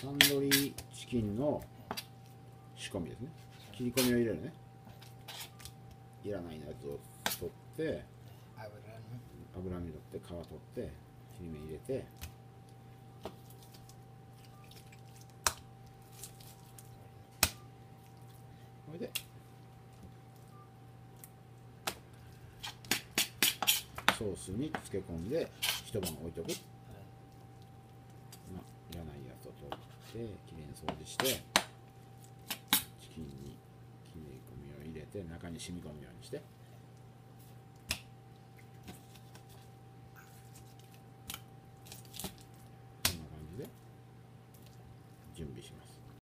タンドリーチキンの仕込みですね。切り込みを入れるね。いらないやつを取って油に取って皮取って切り目入れて、これでソースに漬け込んで一晩置いとく。まあ、いらないやつを取ってきれいに掃除してチキンに切り込みを入れて中に染み込むようにして。